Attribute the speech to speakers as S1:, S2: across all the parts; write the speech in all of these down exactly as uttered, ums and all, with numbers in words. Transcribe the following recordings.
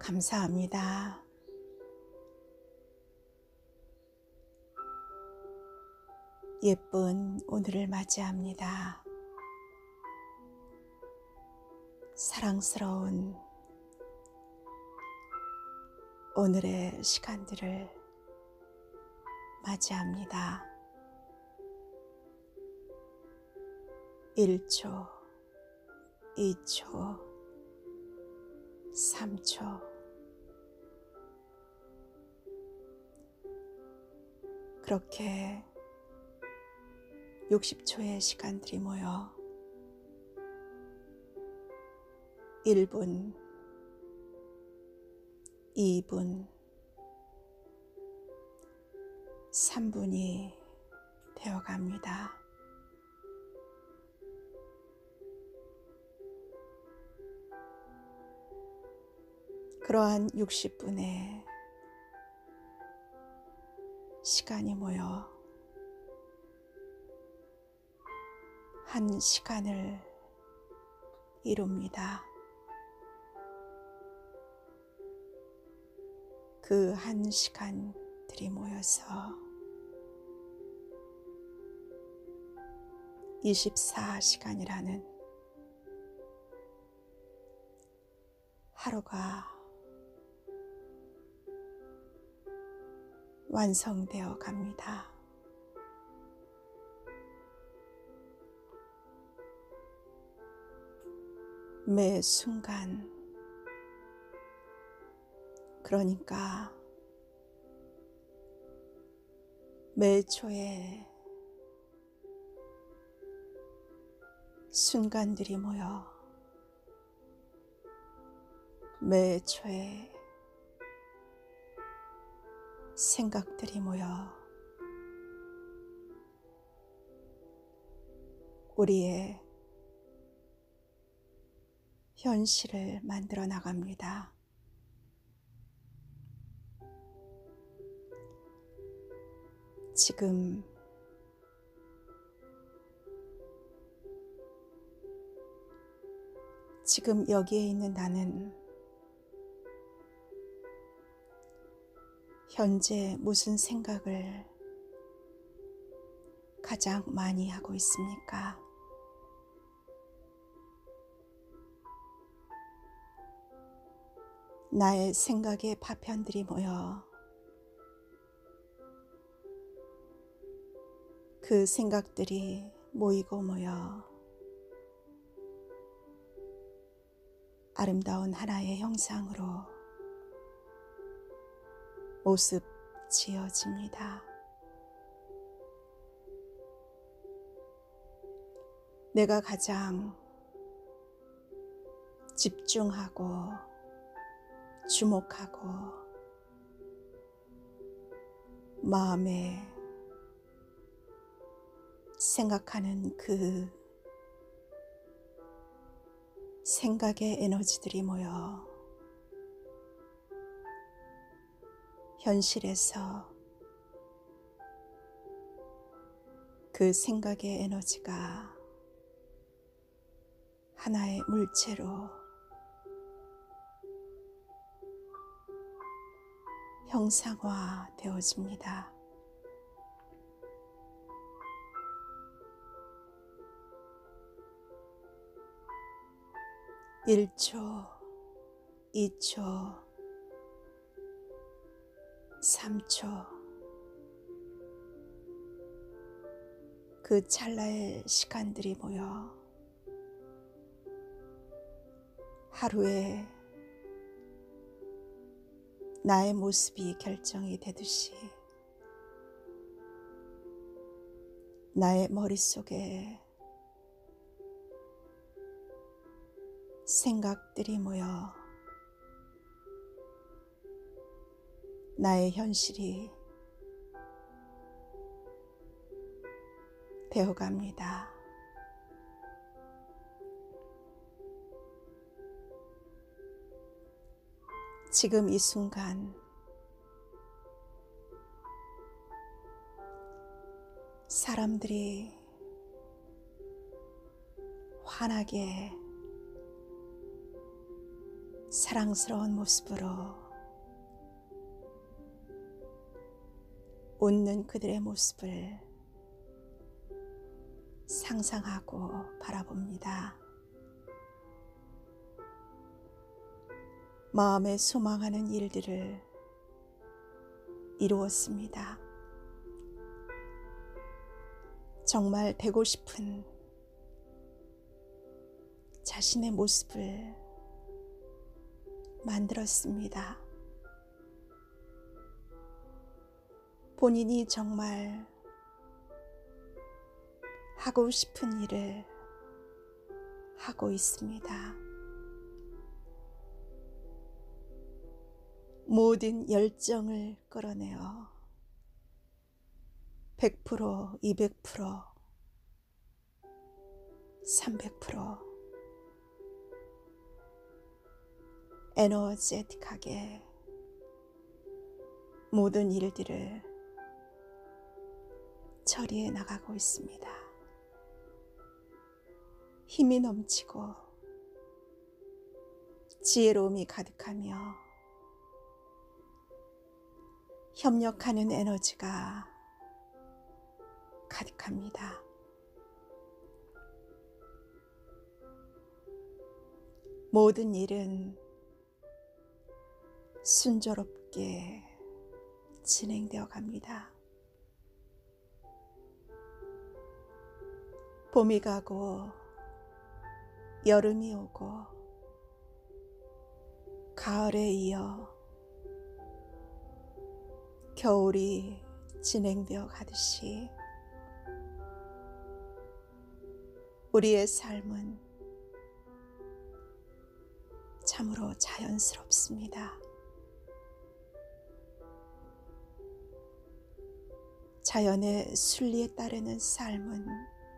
S1: 감사합니다. 예쁜 오늘을 맞이합니다. 사랑스러운 오늘의 시간들을 맞이합니다. 일 초, 이 초, 삼 초. 그렇게 육십 초의 시간들이 모여 일 분, 이 분, 삼 분이 되어갑니다. 그러한 육십 분의 시간이 모여 한 시간을 이룹니다. 그 한 시간들이 모여서 이십사 시간이라는 하루가 완성되어 갑니다. 매 순간, 그러니까 매 초에 순간들이 모여 매 초에 생각들이 모여 우리의 현실을 만들어 나갑니다. 지금 지금 여기에 있는 나는 현재 무슨 생각을 가장 많이 하고 있습니까? 나의 생각의 파편들이 모여 그 생각들이 모이고 모여 아름다운 하나의 형상으로 모습 지어집니다. 내가 가장 집중하고 주목하고 마음에 생각하는 그 생각의 에너지들이 모여 현실에서 그 생각의 에너지가 하나의 물체로 형상화 되어집니다. 일 초, 이 초, 삼 초. 그 찰나의 시간들이 모여 하루에 나의 모습이 결정이 되듯이 나의 머릿속에 생각들이 모여 나의 현실이 되어갑니다. 지금 이 순간 사람들이 환하게 사랑스러운 모습으로 웃는 그들의 모습을 상상하고 바라봅니다. 마음에 소망하는 일들을 이루었습니다. 정말 되고 싶은 자신의 모습을 만들었습니다. 본인이 정말 하고 싶은 일을 하고 있습니다. 모든 열정을 끌어내어 백 퍼센트, 이백 퍼센트, 삼백 퍼센트 에너제틱하게 모든 일들을 처리해 나가고 있습니다. 힘이 넘치고 지혜로움이 가득하며 협력하는 에너지가 가득합니다. 모든 일은 순조롭게 진행되어 갑니다. 봄이 가고 여름이 오고 가을에 이어 겨울이 진행되어 가듯이 우리의 삶은 참으로 자연스럽습니다. 자연의 순리에 따르는 삶은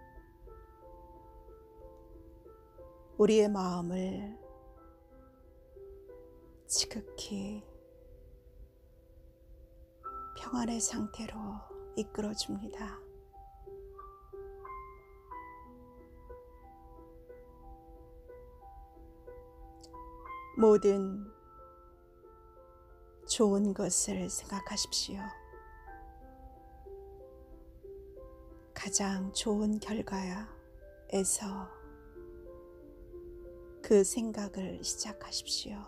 S1: 우리의 마음을 지극히 평안의 상태로 이끌어줍니다. 모든 좋은 것을 생각하십시오. 가장 좋은 결과에서 그 생각을 시작하십시오.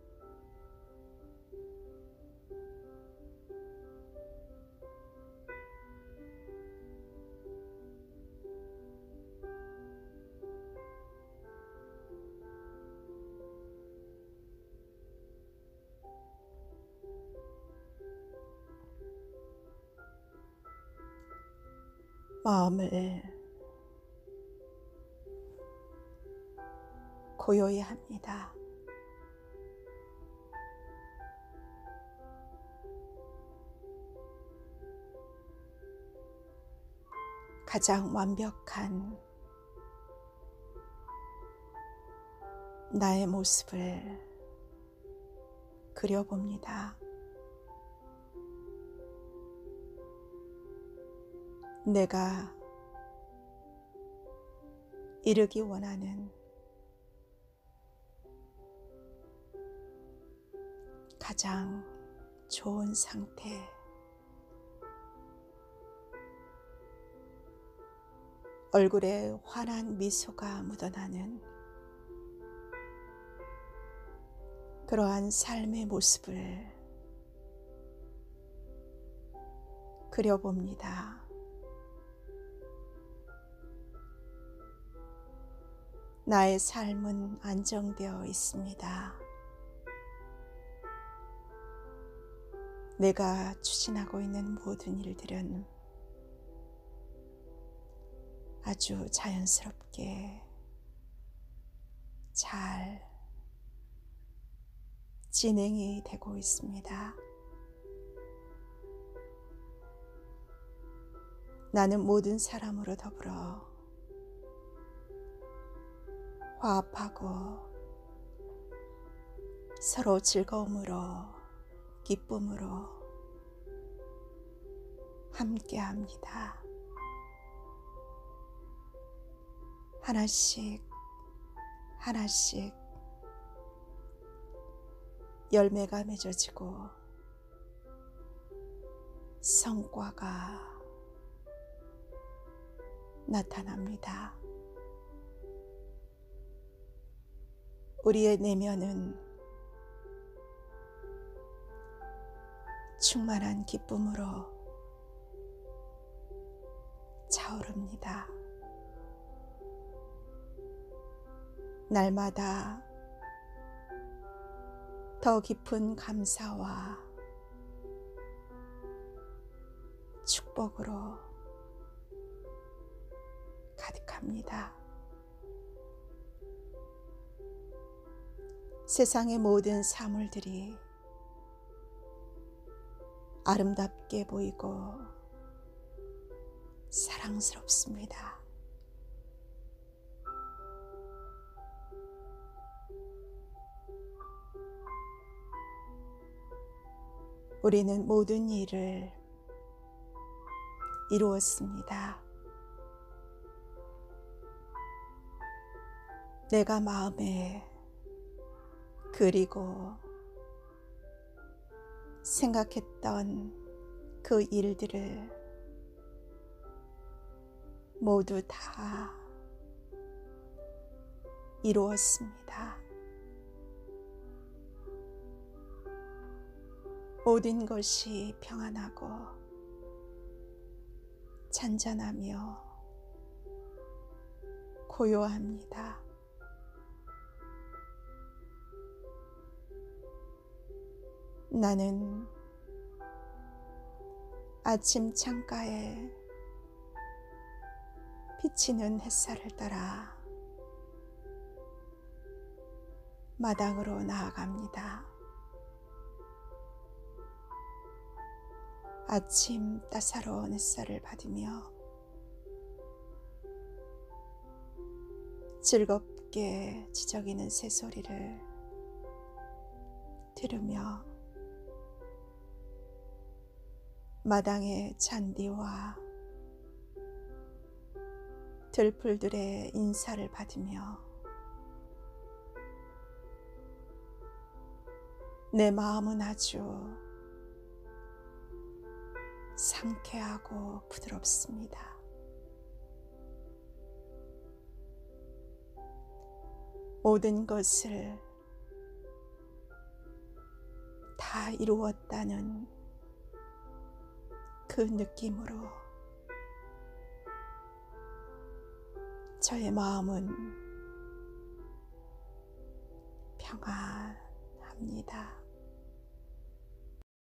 S1: 마음을 고요히 합니다. 가장 완벽한 나의 모습을 그려봅니다. 내가 이루기 원하는 가장 좋은 상태, 얼굴에 환한 미소가 묻어나는 그러한 삶의 모습을 그려봅니다. 나의 삶은 안정되어 있습니다. 내가 추진하고 있는 모든 일들은 아주 자연스럽게 잘 진행이 되고 있습니다. 나는 모든 사람으로 더불어 화합하고 서로 즐거움으로 기쁨으로 함께합니다. 하나씩 하나씩 열매가 맺어지고 성과가 나타납니다. 우리의 내면은 충만한 기쁨으로 차오릅니다. 날마다 더 깊은 감사와 축복으로 가득합니다. 세상의 모든 사물들이 아름답게 보이고 사랑스럽습니다. 우리는 모든 일을 이루었습니다. 내가 마음에 그리고 생각했던 그 일들을 모두 다 이루었습니다. 모든 것이 평안하고 잔잔하며 고요합니다. 나는 아침 창가에 비치는 햇살을 따라 마당으로 나아갑니다. 아침 따사로운 햇살을 받으며 즐겁게 지저귀는 새소리를 들으며 마당의 잔디와 들풀들의 인사를 받으며 내 마음은 아주 상쾌하고 부드럽습니다. 모든 것을 다 이루었다는 그 느낌으로 저의 마음은 평안합니다.